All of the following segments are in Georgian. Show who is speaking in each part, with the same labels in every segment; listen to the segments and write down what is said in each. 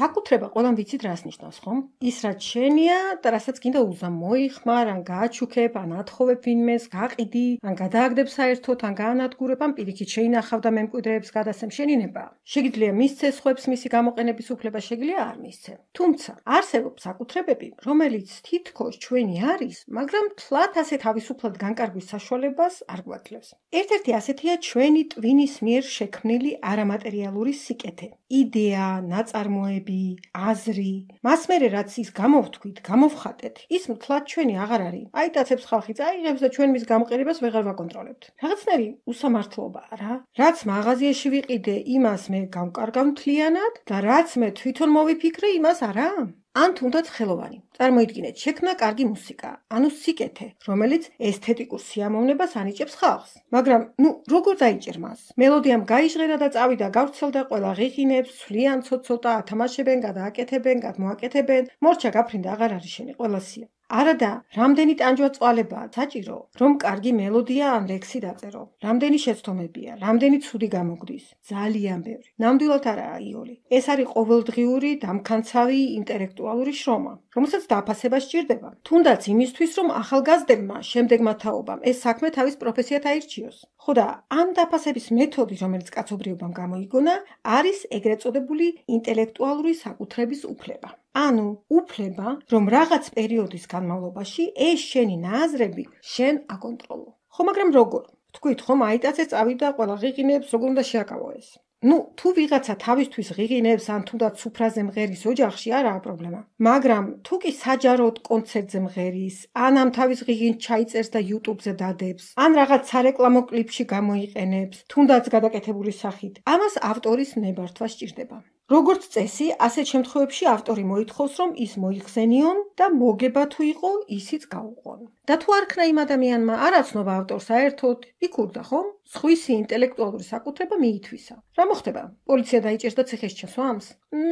Speaker 1: საკუთრება ყველამ ვიცით რას ნიშნავს, ხომ? ის რაც შენია და რასაც გინდა უზამ მოიხმარ, ან გააჩუქებ, ან ათხოვებ ვინმეს, გაყიდი, ან გადააგდებ საერთოდ, ან გაანადგურებ, ან პირიქით შეინახავ და მემკვიდრეებს გადასცემ შენინება. შეგიძლია მისცე სხვებს მისი გამოყენების უფლება, შეგიძლია არ მისცე. თუმცა არსებობს საკუთრებები, რომელიც თითქოს ჩვენი არის, მაგრამ თლათ ასე თავისუფლად განკარგვის საშუალებას არ გვაძლევს. ერთ-ერთი ასეთია ჩვენი ტვინის მიერ შექმნილი არამატერიალური სიკეთე. იდეა, ნაწარმოები, აზრი, მას მერე რაც ის გამოვთქვით, გამოვხატეთ, ის მთლად ჩვენი აღარ არის. აიტაცებს ხალხი, წაიღებს და ჩვენ მის გამოყენებას ვეღარ ვაკონტროლებთ. რაღაცნაირი უსამართლობაა რა. რაც მაღაზიაში ვიყიდე, იმას მე გავკარგავ მთლიანად და რაც მე თვითონ მოვიფიქრე, იმას არა? ან თუნდაც ხელოვანი. წარმოიდგინეთ, შექმნა კარგი მუსიკა, ანუ სიკეთე, რომელიც ესთეტიკურ სიამოვნებას ანიჭებს ხალხს. მაგრამ, როგორ დაიჭერ მას? მელოდიამ გაიჟღერა და წავიდა, გავრცელდა, ყველა ღიღინებს, ცვლიან ცოცოტა, ათამაშებენ, გადააკეთებენ, გადმოაკეთებენ, მორჩა გაფრინდა, აღარ არის შენი ყველასია. არადა, რამდენი ტანჯვა წვალებაა საჭირო, რომ კარგი მელოდია ან ლექსი დაწერო. რამდენი შეცდომებია, რამდენი ცუდი გამოგვდის. ძალიან ბევრი. ნამდვილად არაა იოლი. ეს არის ყოველდღიური, დამქანცავი, ინტელექტუალური შრომა, რომელსაც დაფასება სჭირდება. თუნდაც იმისთვის, რომ ახალგაზრდებმა, შემდეგმა თაობამ ეს საქმე თავის პროფესიად აირჩიოს. ხო და ამ დაფასების მეთოდი, რომელიც კაცობრიობამ გამოიგონა, არის ეგრეთ წოდებული ინტელექტუალური საკუთრების უფლება. ანუ უფლება, რომ რაღაც პერიოდის განმავლობაში ეს შენი ნაზრები შენ აკონტროლო. ხო, მაგრამ როგორ? თქვით ხომ, აიტაცე წავიდა, ყველა ღიღინებს, როგორ უნდა შეაკავო ეს? თუ ვიღაცა თავისთვის ღიღინებს, ან თუნდაც სუფრაზე მღერის ოჯახში, არაა პრობლემა. მაგრამ თუ კი საჯაროდ კონცერტზე მღერის, ან ამ თავის ღიღინს ჩაიწერს და YouTube-ზე დადებს, ან რაღაც სარეკლამო კლიპში გამოიყენებს, თუნდაც გადაკეთებული სახით, ამას ავტორის ნებართვა სჭირდება. როგორც წესი, ასეთ შემთხვევებში ავტორი მოითხოვს, რომ ის მოიხსენიონ და მოგება თუ იყო, ისიც გაუყონ. და თუ არ ქნა იმ ადამიანმა არაცნობა ავტორს საერთოდ, იქურდა ხომ? სხვისი ინტელექტუალური საკუთრება მიითვისა. რა მოხდება? პოლიცია დაიჭერს და ციხეში ჩასვამს?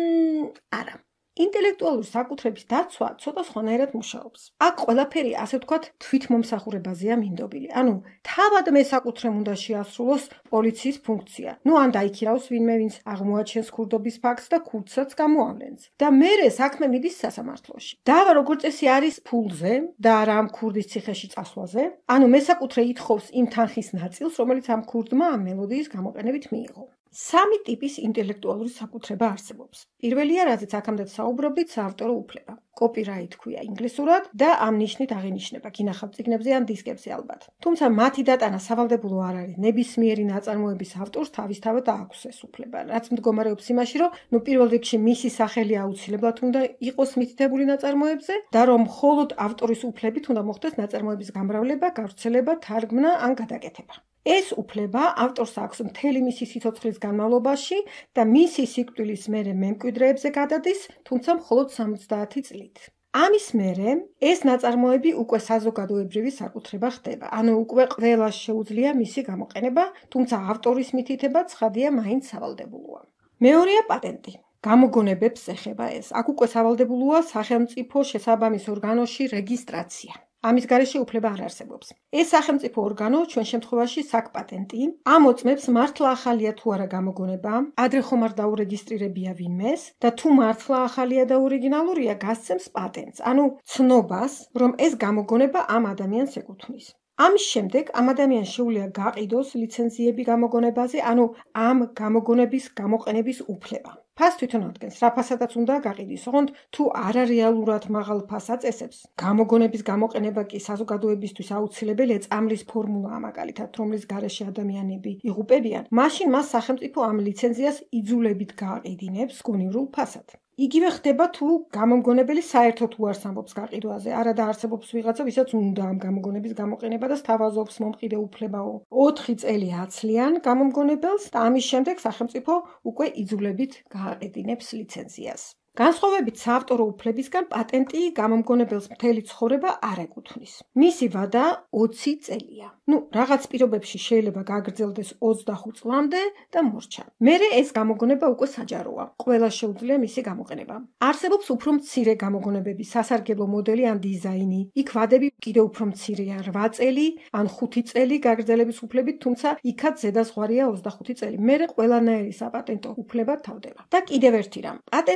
Speaker 1: არა. ინტელექტუალური საკუთრების დაცვა ცოტა სხვანაირად მუშაობს. აქ ყველაფერი, ასე ვთქვათ, თვითმომსახურებაზეა მინდობილი. ანუ თავად მე საკუთრემ უნდა შეასრულოს პოლიციის ფუნქცია. ან დაიქირავს ვინმე, ვინც აღმოაჩენს ქურდობის ფაქტს და ქურდსაც გამოავლენს. და მერე საქმე მიდის სასამართლოში. დავა როგორც წესი არის ფულზე და არა ამ ქურდის ციხეში წასვლაზე. ანუ მესაკუთრე ითხოვს იმ თანხის ნაწილს, რომელიც ამ ქურდმა ამ მელოდიის გამოყენებით მიიღო. სამი ტიპის ინტელექტუალური საკუთრება არსებობს. პირველია, რაზეც აქამდე საუბრობდით, საავტორო უფლება. კოპირაით ქვია ინგლისურად და ამ ნიშნით აღინიშნება გინახავთ წიგნებზე ან დისკებზე ალბათ. თუმცა მათი დატანა სავალდებულო არ არის. ნებისმიერი ნაწარმოების ავტორს თავისთავად აქვს ეს უფლება, რაც მდგომარეობს იმაში, რომ პირველ რიგში მისი სახელი აუცილებლად უნდა იყოს მითითებული ნაწარმოებზე და რომ მხოლოდ ავტორის უფლებით უნდა მოხდეს ნაწარმოების გამრავლება, გავრცელება, თარგმნა ან გადაკეთება. ეს უფლება ავტორს აქვს მთელი მისი სიცოცხლის განმავლობაში და მისი სიკვდილის მერე მემკვიდრეებზე გადადის, თუმცა მხოლოდ 70 წლით. ამის მერე ეს ნაწარმოები უკვე საზოგადოებრივი საკუთრება ხდება, ანუ უკვე ყველას შეუძლია მისი გამოყენება, თუმცა ავტორის მითითება ცხადია მაინც სავალდებულოა. მეორეა პატენტი. გამოგონებებს ეხება ეს. აქ უკვე სავალდებულოა სახელმწიფო შესაბამის ორგანოში რეგისტრაცია. ამის გარეშე უფლება არ არსებობს. ეს სახელმწიფო ორგანო, ჩვენ შემთხვევაში საკპატენტი, ამოწმებს მართლა ახალია თუ არა გამოგონება, ადრე ხომ არ დაურეგისტრირებია ვინმეს და თუ მართლა ახალია და ორიგინალურია, გასცემს პატენტს, ანუ ცნობას, რომ ეს გამოგონება ამ ადამიანს ეკუთვნის. ამის შემდეგ ამ ადამიანს შეუძლია გაყიდოს ლიცენზიები გამოგონებაზე, ანუ ამ გამოგონების გამოყენების უფლება. ფას თვითონ ადგენს, რა ფასადაც უნდა გაყიდის, ოღონდ თუ არარეალურად მაღალ ფასს აწესებს. გამოგონების გამოყენება კი საზოგადოებისთვის აუცილებელია, წამლის ფორმულაა მაგალითად, რომლის გარეშე ადამიანები იღუპებიან, მაშინ მას სახელმწიფო ამ ლიცენზიას იძულებით გააყიდინებს გონივრულ ფასად. იგივე ხდება თუ გამომგონებელი საერთოდ უარს ამბობს გაყიდვაზე, არადა არსებობს ვიღაცა, ვისაც უნდა ამ გამოგონების გამოყენება და სთავაზობს მომყიდე უფლებაო. 4 წელი აცლიან გამომგონებელს და ამის შემდეგ სახელმწიფო უკვე იძულებით გააყიდინებს ლიცენზიას. განსხვავებით საავტორო უფლებისგან, პატენტი გამომგონებელს მთელი ცხოვრება არ ეკუთვნის. მისი ვადა 20 წელია. რაღაც პირობებში შეიძლება გაგრძელდეს 25 წლამდე და მორჩა. მერე ეს გამოგონება უკვე საჯაროა. ყველას შეუძლია მისი გამოყენება. არსებობს უფრო მცირე გამოგონებები, სასარგებლო მოდელი ან დიზაინი. იქ ვადები კიდევ უფრო მცირეა, 8 წელი ან 5 წელი გაგრძელების უფლებით, თუმცა იქაც ზედაზღვარია 25 წელი. მერე ყველანაირი საპატენტო უფლება თავდება. და კიდევ ერთი რამ, პატენტი მოქმედებს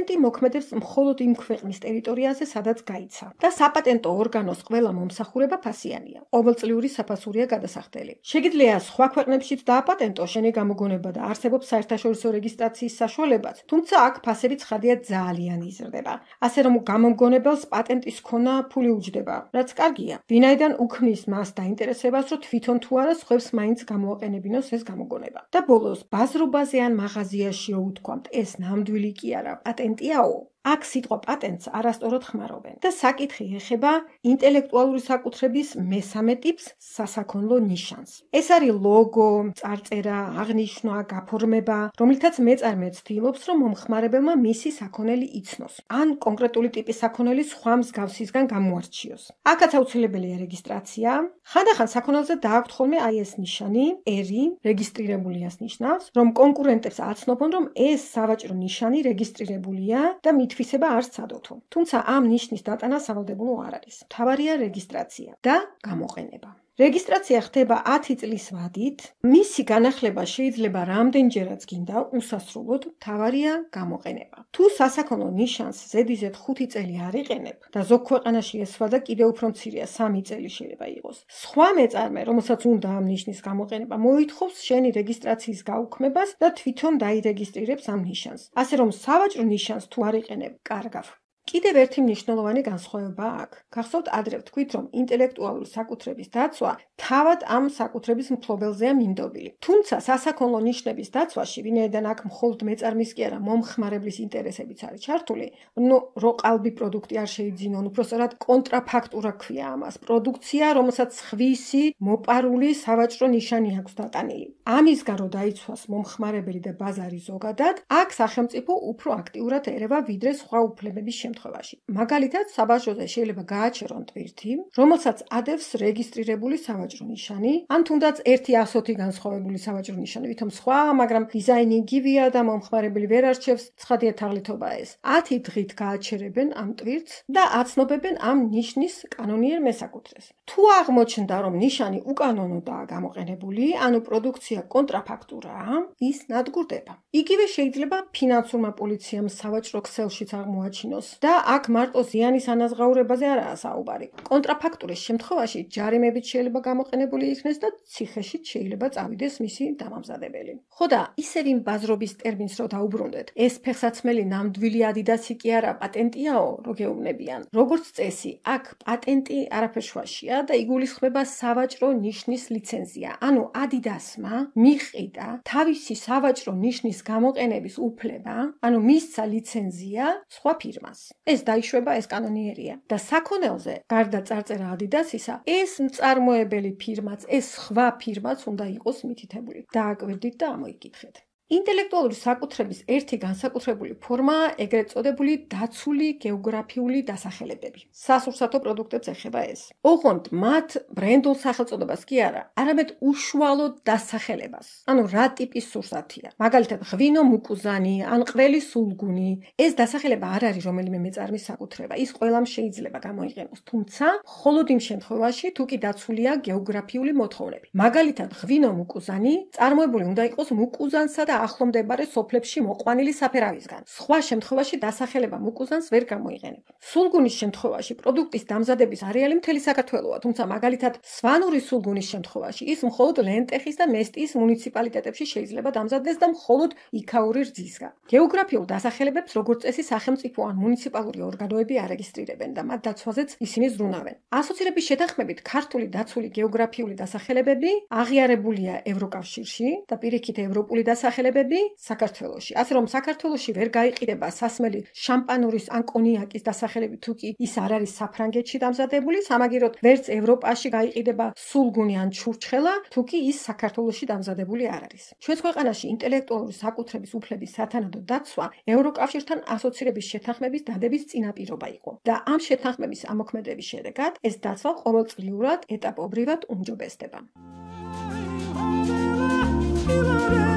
Speaker 1: მოქმედებს მხოლოდ იმ ქვეყნის ტერიტორიაზე, სადაც გაიცა. და საპატენტო ორგანოს ყველა მომსახურება ფასიანია. ყოველწლიური საფასურია გადასახდელი. შეგიძლია სხვა ქვეყნებშიც დააპატენტო შენი გამოგონება და არსებობს საერთაშორისო რეგისტრაციის საშუალებაც, თუმცა აქ ფასები ცხადია ძალიან იზრდება. ასე რომ გამომგონებელს პატენტის ქონა ფული უჯდება, რაც კარგია. ვინაიდან უქმნის მას დაინტერესებას, რომ თვითონ თუ არა სხვებს მაინც გამოაყენებინოს ეს გამოგონება. და ბოლოს, ბაზრობაზე ან მაღაზიაში უთქვამთ, ეს ნამდვილი კი არა, პატენტიაო. აქ სიტყვა პატენტს არასწორად ხმარობენ და საკითხი ეხება ინტელექტუალური საკუთრების მესამე ტიპს, სასაქონლო ნიშანს. ეს არის ლოგო, წარწერა, აღნიშვნა, გაფორმება, რომლითაც მეწარმე ცდილობს, რომ მომხმარებელმა მისი საქონელი იცნოს, ან კონკრეტული ტიპის საქონელი სხვა მსგავსისგან გამოარჩიოს. აქაც აუცილებელია რეგისტრაცია. ხანდახან საქონელზე დააქვთ ხოლმე აი ეს ნიშანი, ერი, რეგისტრირებული ნიშნავს, რომ კონკურენტებს აცნობონ, რომ ეს სავაჭრო ნიშანი რეგისტრირებულია და თვისება არ სცადოთო. თუმცა ამ ნიშნის დატანა სავალდებულო არ არის. მთავარია რეგისტრაცია და გამოყენება. რეგისტრაცია ხდება 10 წლის ვადით. მისი განახლება შეიძლება რამდენჯერაც გინდა, უსასრულოდ, მთავარია გამოყენება. თუ სასაქონლო ნიშანს ზედიზედ 5 წელი არ იყენებ და ზოგ ქვეყანაში ეს ვადა კიდევ უფრო მცირეა, 3 წელი შეიძლება იყოს. სხვა მეწარმე, რომელსაც უნდა ამ ნიშნის გამოყენება, მოითხოვს შენი რეგისტრაციის გაუქმებას და თვითონ დაირეგისტრირებს ამ ნიშანს. ასე რომ სავაჭრო ნიშანს თუ არ იყენებ, კარგავ. კიდევ ერთი მნიშვნელოვანი განსხვავება აქვს. გახსოვთ ადრე ვთქვით, რომ ინტელექტუალური საკუთრების დაცვა თავად ამ საკუთრების მფლობელზეა მინდობილი. თუმცა სასაქონლო ნიშნების დაცვაში, ვინაიდან აქ მხოლოდ მეწარმის კი არა, მომხმარებლის ინტერესებიც არის ჩართული, რო ყალბი პროდუქტი არ შეიძინონ, უпростоრად კონტრაფაქტურა ქვია ამას. პროდუქცია, რომელსაც ხვისი, მოპარული სავაჭრო ნიშანი აქვს დატანილი. ამისგან რო დაიცვას მომხმარებელი და ბაზარი ზოგადად, აქ სახელმწიფო უფრო აქტიურად ერევა ვიდრე სხვა უფლებების შემთხვევაში. მაგალითად, საბაჟოზე შეიძლება გააჩერონ ტვირთი, რომელსაც ადევს რეგისტრირებული სავაჭრო ნიშანი, ან თუნდაც ერთი ასოთი განსხვავებული სავაჭრო ნიშანი, ვითომ სხვა, მაგრამ დიზაინი იგივეა და მომხმარებელი ვერ არჩევს, ცხადია თაღლითობა ეს. 10 დღით გააჩერებენ ამ ტვირთს და აცნობებენ ამ ნიშნის კანონიერ მესაკუთრეს. თუ აღმოჩნდა, რომ ნიშანი უკანონოდაა გამოყენებული, ანუ პროდუქცია კონტრაფაქტურაა, ის ნადგურდება. იგივე შეიძლება ფინანსურმა პოლიციამ სავაჭრო ქსელშიც აღმოაჩინოს და აქ მარტო ზიანის ანაზღაურებაზე არაა საუბარი. კონტრაფაქტურის შემთხვევაში ჯარიმებით შეიძლება გამოყენებული იქნეს და ციხეშიც შეიძლება წავიდეს მისი დამამზადებელი. ხო და ისევ იმ ბაზრობის ტერმინს რო დაუბრუნდეთ, ეს ფეხსაცმელი ნამდვილი ადიდასი კი არა, პატენტიაო, რო გეუბნებიან. როგორც წესი, აქ პატენტი არაფერ შუაშია და იგულისხმება სავაჭრო ნიშნის ლიცენზია. ანუ ადიდასმა მიყიდა თავისი სავაჭრო ნიშნის გამოყენების უფლება, ანუ მისცა ლიცენზია სხვა ფირმას. ეს დაიშვება, ეს კანონიერია. და საქონელზე, გარდა წარწერა ადიდასისა, ეს მწარმოებელი ფირმაც, ეს სხვა ფირმაც უნდა იყოს მითითებული. დააკვირდით და ამოიკითხეთ. ინტელექტუალური საკუთრების ერთი განსაკუთრებული ფორმაა ეგრეთ წოდებული დაცული გეოგრაფიული დასახელებები. სასურსათო პროდუქტებს ეხება ეს. ოღონდ მათ ბრენდულ სახელწოდებას კი არა, არამედ უშუალო დასახელებას. ანუ რა ტიპის სურსათია. მაგალითად, ღვინო მუკუზანი, ან ყველი სულგუნი. ეს დასახელება არ არის რომელიმე მეწარმის საკუთრება. ის ყველამ შეიძლება გამოიყენოს, თუმცა მხოლოდ იმ შემთხვევაში, თუ კი დაცულია გეოგრაფიული მოთხოვნები. მაგალითად, ღვინო მუკუზანი წარმოებული უნდა იყოს მუკუზანსა და ახლომდებარე სოფლებში მოყვანილი საფერავისგან. სხვა შემთხვევაში დასახელება მუკუზანს ვერ გამოიყენებ. სულგუნის შემთხვევაში პროდუქტის დამზადების არეალი მთელი საქართველოა, თუმცა მაგალითად სვანური სულგუნის შემთხვევაში ის მხოლოდ ლენტეხის და მესტიის მუნიციპალიტეტებში შეიძლება დამზადდეს და მხოლოდ იქაური რძისგან. გეოგრაფიულ დასახელებებს როგორც წესი სახელმწიფო ან მუნიციპალური ორგანოები არეგისტრირებენ და მათ დაცვაზეც ისინი ზრუნავენ. ასოცირების შეთანხმებით ქართული დაცული გეოგრაფიული დასახელებები აღიარებულია ევროკავშირში და პირიქით ევროპული დასახელებები საქართველოში. ასე რომ საქართველოში ვერ გაიყიდება სასმელი შამპანურის ან კონიაკის დასახელები, თუ კი ის არ არის საფრანგეთში დამზადებული, სამაგიეროდ ვერც ევროპაში გაიყიდება სულგუნი ან ჩურჩხელა, თუ კი ის საქართველოში დამზადებული არ არის. ჩვენს ქვეყანაში ინტელექტუალური საკუთრების უფლების სათანადო დაცვა ევროკავშირთან ასოცირების შეთანხმების დადების წინაპირობა იყო და ამ შეთანხმების ამოქმედების შედეგად ეს დაცვა ყოველწლიურად ეტაპობრივად უმჯობესდება.